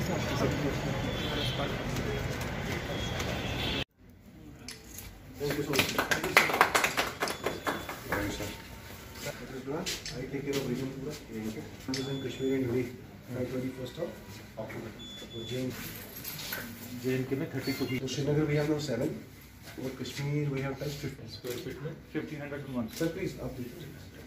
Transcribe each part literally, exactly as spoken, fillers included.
Thank you so much. Thank you, sir. I take care of region pura. This is in Kashmir and U D by twenty-first of October. So J and K में thirty-two. So Srinagar we have now seven. और Kashmir we have touched fifty square feet में fifteen hundred to one. Sir please आप दीजिए.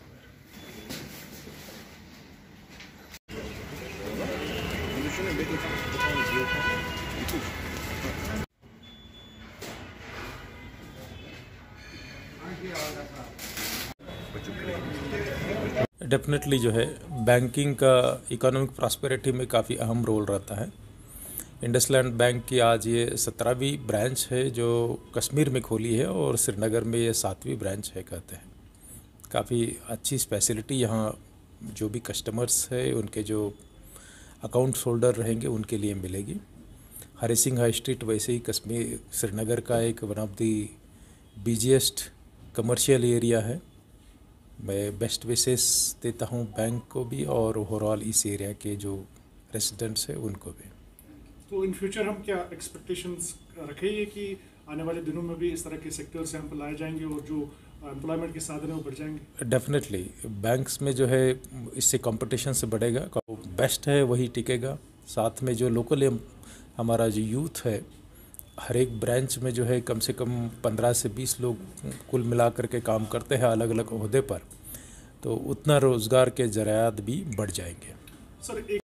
Definitely जो है banking का economic prosperity में काफ़ी अहम रोल रहता है। इंडसलैंड बैंक की आज ये सत्रहवीं ब्रांच है जो कश्मीर में खोली है और श्रीनगर में ये सातवीं ब्रांच है कहते हैं। काफ़ी अच्छी फैसिलिटी यहाँ जो भी कस्टमर्स है उनके जो अकाउंट होल्डर रहेंगे उनके लिए मिलेगी। हरी सिंह हाई स्ट्रीट वैसे ही कश्मीर श्रीनगर का एक one of the busiest commercial area है। मैं बेस्ट विशेष देता हूँ बैंक को भी और ओवरऑल इस एरिया के जो रेसिडेंट्स हैं उनको भी। तो इन फ्यूचर हम क्या एक्सपेक्टेशंस रखेंगे कि आने वाले दिनों में भी इस तरह के सेक्टर से हम लाए जाएंगे और जो एम्प्लॉयमेंट के साधन है वो बढ़ जाएंगे? डेफिनेटली बैंक्स में जो है इससे कंपटीशन से बढ़ेगा, बेस्ट है वही टिकेगा। साथ में जो लोकल हमारा जो यूथ है हर एक ब्रांच में जो है कम से कम पंद्रह से बीस लोग कुल मिला करके काम करते हैं अलग अलग ओहदे पर, तो उतना रोज़गार के ज़रायात भी बढ़ जाएंगे। सर एक